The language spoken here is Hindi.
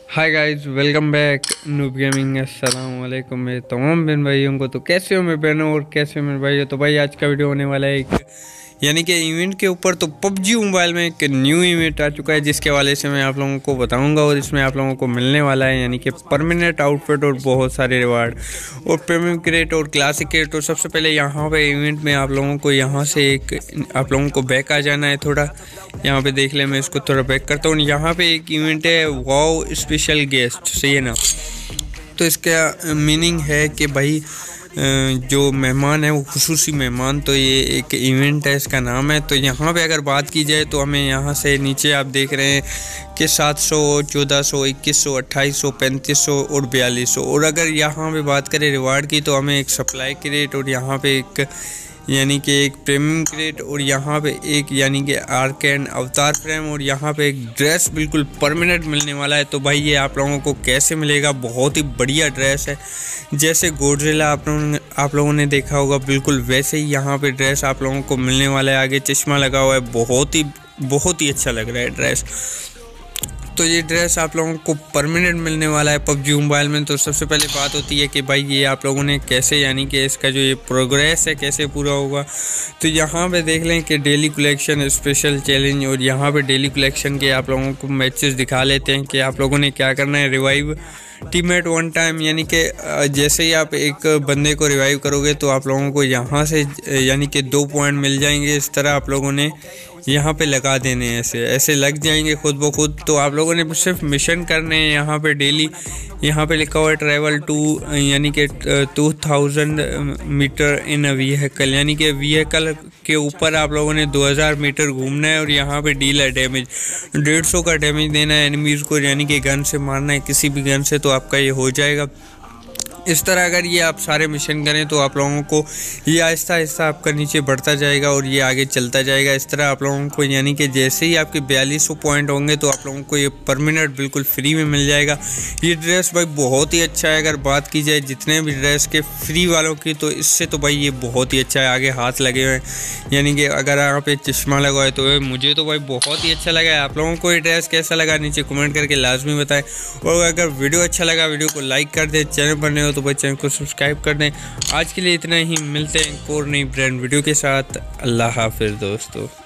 हाय guys, welcome back noob gaming. अस्सलाम वालेकुम मेरे तमाम बहन भाइयों को। तो कैसे हो मेरे बहनों और कैसे हो मेरे भाइयों। तो भाई आज का वीडियो होने वाला है एक यानी कि इवेंट के ऊपर। तो पबजी मोबाइल में एक न्यू इवेंट आ चुका है जिसके हवाले से मैं आप लोगों को बताऊंगा और इसमें आप लोगों को मिलने वाला है यानी कि परमानेंट आउटफिट और बहुत सारे रिवार्ड और प्रीमियम क्रेट और क्लासिक क्रेट। तो सबसे पहले यहाँ पे इवेंट में आप लोगों को यहाँ से एक आप लोगों को बैक आ जाना है। थोड़ा यहाँ पे देख ले, मैं इसको थोड़ा बैक करता हूँ। यहाँ पे एक इवेंट है वाओ स्पेशल गेस्ट, सही है ना। तो इसका मीनिंग है कि भाई जो मेहमान है वो खुसूसी मेहमान। तो ये एक इवेंट है, इसका नाम है। तो यहाँ पे अगर बात की जाए तो हमें यहाँ से नीचे आप देख रहे हैं कि 700, 1400, 2100, 2800, 3500 और 4200। और अगर यहाँ पे बात करें रिवार्ड की तो हमें एक सप्लाई क्रेट और यहाँ पे एक यानी कि एक प्रीमियम क्रेट और यहाँ पे एक यानी कि आर्कैन अवतार फ्रेम और यहाँ पे एक ड्रेस बिल्कुल परमानेंट मिलने वाला है। तो भाई ये आप लोगों को कैसे मिलेगा, बहुत ही बढ़िया ड्रेस है। जैसे गोडजिला आप लोगों ने देखा होगा बिल्कुल वैसे ही यहाँ पे ड्रेस आप लोगों को मिलने वाला है। आगे चश्मा लगा हुआ है, बहुत ही अच्छा लग रहा है ड्रेस। तो ये ड्रेस आप लोगों को परमानेंट मिलने वाला है पबजी मोबाइल में। तो सबसे पहले बात होती है कि भाई ये आप लोगों ने कैसे यानी कि इसका जो ये प्रोग्रेस है कैसे पूरा होगा। तो यहाँ पे देख लें कि डेली कलेक्शन स्पेशल चैलेंज और यहाँ पे डेली कलेक्शन के आप लोगों को मैचेस दिखा लेते हैं कि आप लोगों ने क्या करना है। रिवाइव टीममेट वन टाइम यानी कि जैसे ही आप एक बंदे को रिवाइव करोगे तो आप लोगों को यहाँ से यानी कि 2 पॉइंट मिल जाएंगे। इस तरह आप लोगों ने यहाँ पे लगा देने हैं, ऐसे लग जाएंगे खुद ब खुद। तो आप लोगों ने सिर्फ मिशन करने हैं। यहाँ पे डेली यहाँ पे लिखा हुआ है ट्रैवल टू यानी कि 2000 मीटर इन अ व्हीकल, यानी कि व्हीकल के ऊपर आप लोगों ने 2000 मीटर घूमना है। और यहाँ पे डील है डैमेज 150 का डैमेज देना है एनिमीज़ को, यानी कि गन से मारना है किसी भी गन से। तो आपका ये हो जाएगा। इस तरह अगर ये आप सारे मिशन करें तो आप लोगों को ये आहिस्ता आहिस्ता आपका नीचे बढ़ता जाएगा और ये आगे चलता जाएगा। इस तरह आप लोगों को यानी कि जैसे ही आपके 4200 पॉइंट होंगे तो आप लोगों को ये परमानेंट बिल्कुल फ्री में मिल जाएगा। ये ड्रेस भाई बहुत ही अच्छा है। अगर बात की जाए जितने भी ड्रेस के फ्री वालों की तो इससे तो भाई ये बहुत ही अच्छा है। आगे हाथ लगे हुए हैं यानी कि अगर यहाँ पे चश्मा लगा है तो मुझे तो भाई बहुत ही अच्छा लगा है। आप लोगों को ये ड्रेस कैसा लगा नीचे कमेंट करके लाजमी बताएं। और अगर वीडियो अच्छा लगा वीडियो को लाइक कर दें, चैनल पर नए हो तो भाई चैनल को सब्सक्राइब कर दें। आज के लिए इतना ही, मिलते हैं एक और नई ब्रांड वीडियो के साथ। अल्लाह हाफिज़ दोस्तों।